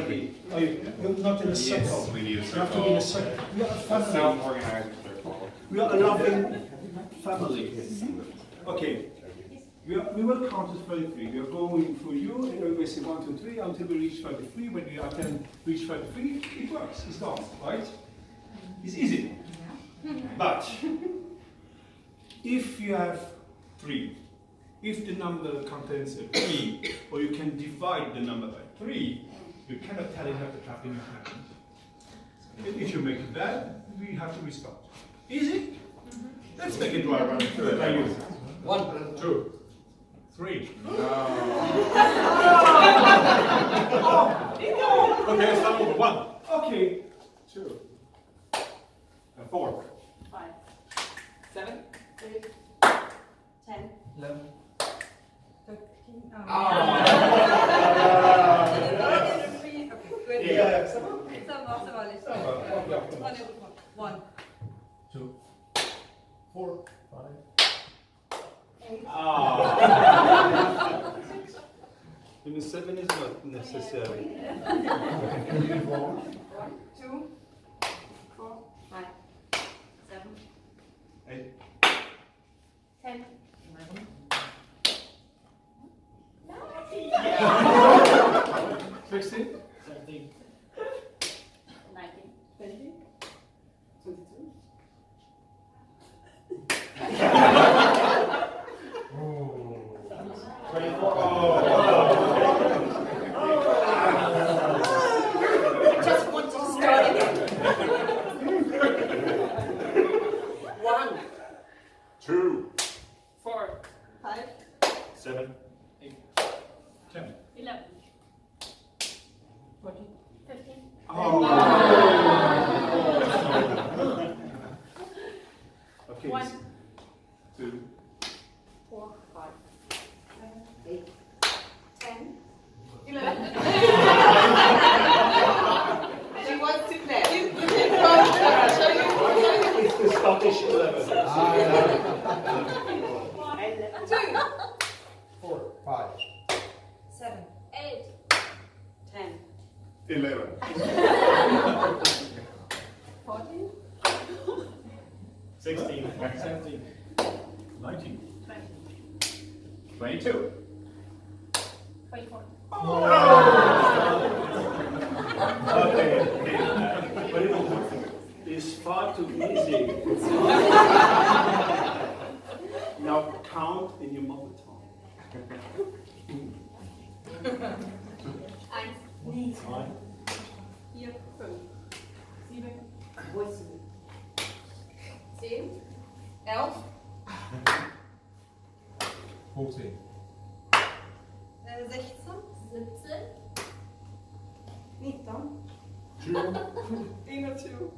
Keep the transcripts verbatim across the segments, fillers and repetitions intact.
Okay, oh, you, you're not in a circle. Yes, we need a You have to be in a circle. We are a family. Self-organized circle. We are a loving family. Okay. We, are, we will count to thirty-three. We are going for you, and we say one, two, three, until we reach thirty-three. When we are can reach thirty-three, it works. It's done, right? It's easy. But if you have three, if the number contains a three, or you can divide the number by three, you cannot tell it have the trap in your hand. If you make it bad, we have to restart. Easy? Let's make it dry run. One, two. Three. No. Oh, okay, let's start over. One. Okay. Two. And four. Five. Seven. Eight. Ten. Eleven. Thirteen. Oh. Okay, good. Yeah. Samma, samma lite. One. Two. Four. Five. Ah. Even seven is not necessary. One, two, four, five, seven, Eight. ten, eleven. Sixteen. Seventeen. Nineteen, twenty, twenty-two. Twenty-four. I just want to start again. One, Two. four, five, Seven. Eight. Ten. eleven, fourteen, fifteen. Oh. Okay. One, Two. four, five, seven, eight, ten, eleven. She wants to play. It's the Scottish eleven. Two, Four. Five. seven, eight, ten, Eleven. fourteen, Sixteen. Seventeen. Nineteen. twenty, Twenty-two. twenty-four. Okay. But it is far too easy. Now count in your mother tongue. Eins, One. vier, fünf, sieben, zehn, elf, Fourteen. äh, sechzehn, siebzehn, nitton, Two. einundzwanzig.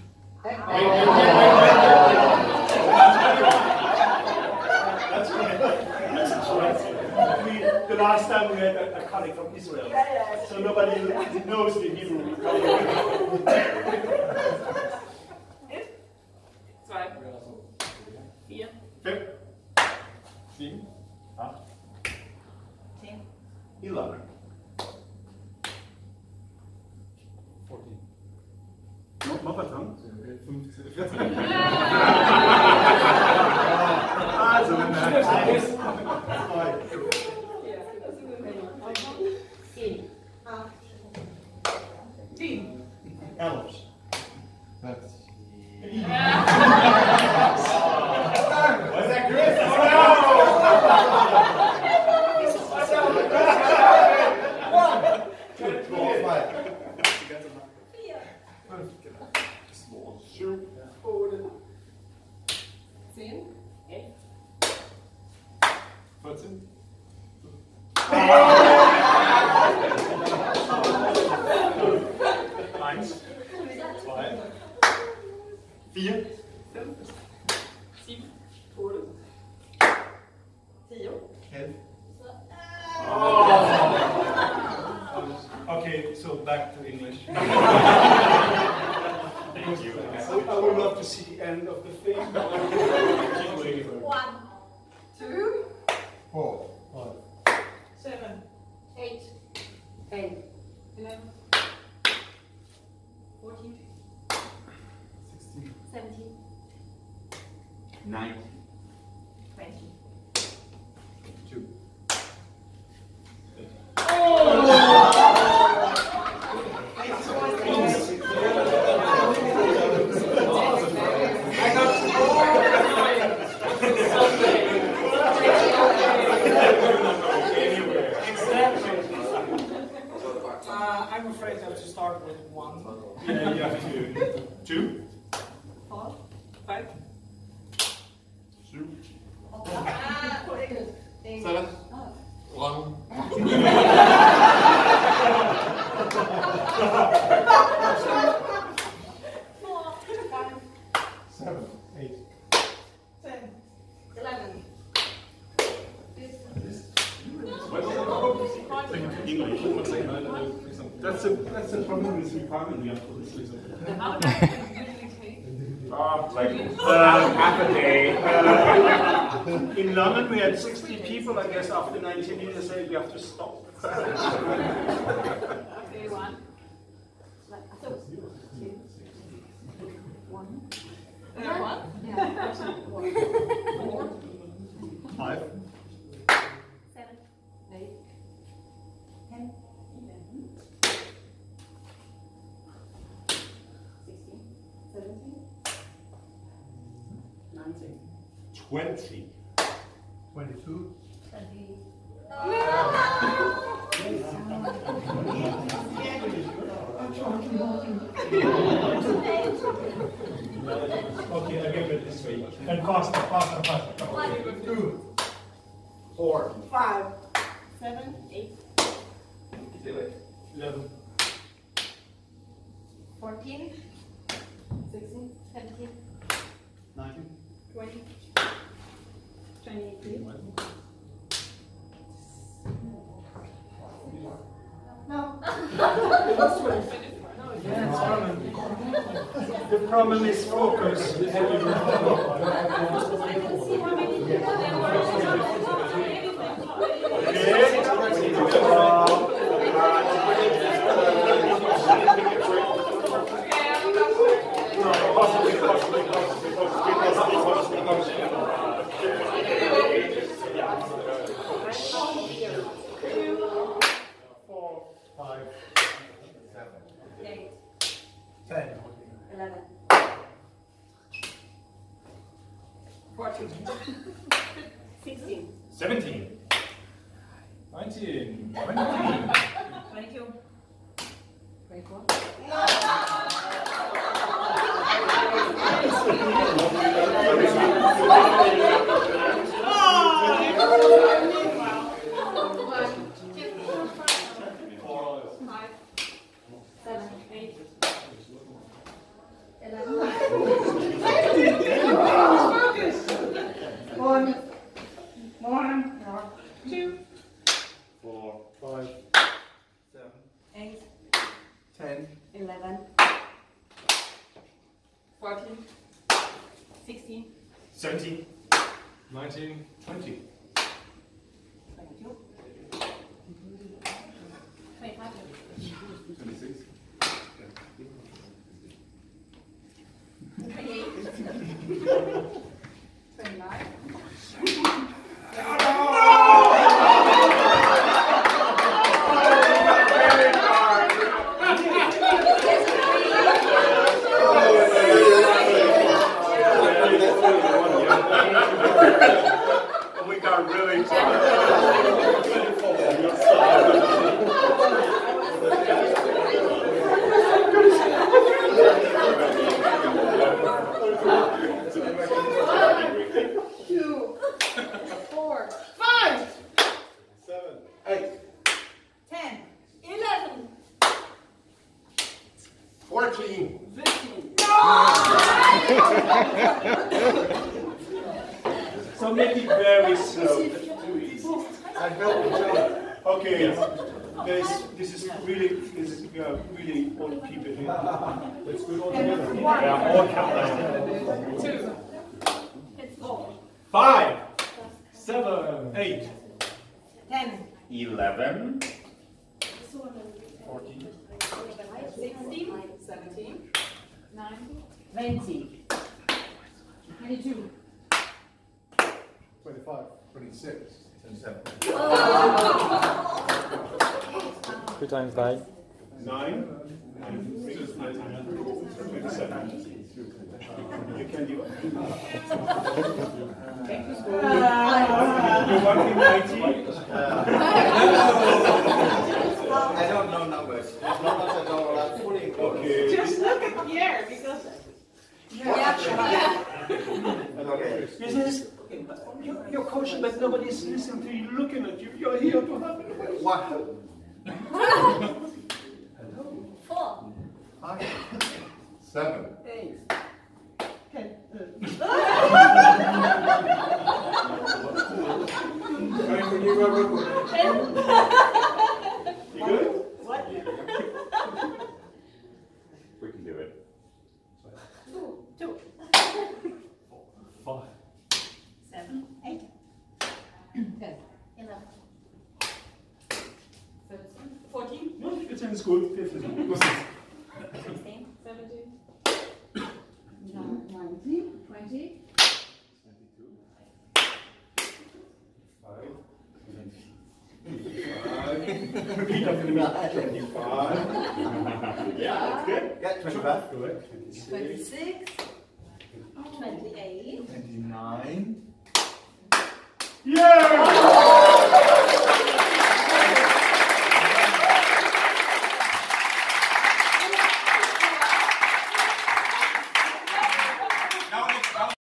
That's right. That's right. We, the last time we had a, a colleague from Israel, so nobody knows the Hebrew. Zwei, vier, Fünf. Sieben. Acht. zehn, Eleven. Fourteen. Mother tongue? Fifteen. Also, wenn man eins, zwei, zehn, acht, zehn, elf. Was that Chris? One. Two. Four. Five. Small. Two. zehn, elf, Fourteen. Eins. Zwei. Vier. fünf, sieben, zehn, Elf. Oh. Okay, so back to English. Thank you. I would love to see the end of the thing. Keep waiting. one, two, Four. Five. seven, eight, ten, eleven, fourteen, sixteen, seventeen, nineteen, twenty. two. Uh, I'm afraid I have to start with one. Yeah, you have to. Two. Four, Five. Two. Seven. One. four, five, Seven. Eight. ten, eleven. English. That's a that's a problem with requirement we have for this lesson. How long do you usually take? Uh, like uh, half a day. Uh, in London we had sixty people. I guess after nineteen years they we have to stop. Okay, one. So, two. One. Uh, one? Yeah. Four. Five. Seven. Eight. Ten. Eleven. Sixteen. Seventeen. Nineteen. Twenty. Twenty-two. Twenty. Okay, I give it this way. And faster, faster, faster. Two. Four. Five. Seven. Eight. Eleven. Fourteen. Sixteen. Seventeen. Nineteen. Twenty. Twenty-three. No. The problem is focus. Four, five, seven, Eight. ten. Eleven. Fourteen. Sixteen. Seventeen. Nineteen. Twenty. Twenty-two. Twenty-four. Five. Seven. Eight. Eleven. One. One. Two. Four, five, seven, Eight. ten. Eleven. Fourteen. Sixteen. Seventeen. Nineteen. Twenty. Twenty-two. Twenty-five. Twenty-six. Twenty-eight. Twenty-nine. We got really Two. Four. Five. seven, eight, Ten. Eleven. Fourteen. Fifteen. so make it very slow. I help each other. Okay, guys, this is really, this is uh, really old people here. Let's do it all together. Yeah, all countdown. Two. It's four. Five, seven, eight, Ten. Eleven. fourteen, Sixteen. Seventeen. twenty. twenty-two. Twenty-five. Twenty-six. Twenty-seven. Two times nine. Nine. And three is nineteen. Twenty-seven. You can do it. You want me ninety? I don't know numbers. As long as I know like fully. Okay. Just look at Pierre because. Yeah. Okay. This is you're, you're coaching, but nobody's listening to you, looking at you. You're here to have it. One. Four. Five. Seven. Eight. Ten. You good? What? We can do it. Two. Two. Five. Seven. Eight. Ten. Eleven. Thirteen. Fourteen. No, fifteen is good. Fifteen. Sixteen. Seventeen. Nineteen. Twenty. Five. Five. Repeat after me. Twenty-five. Yeah, that's good. Yeah, twenty-five. Good. Twenty-six. Twenty-six. Twenty-eight. Twenty-nine. Yeah!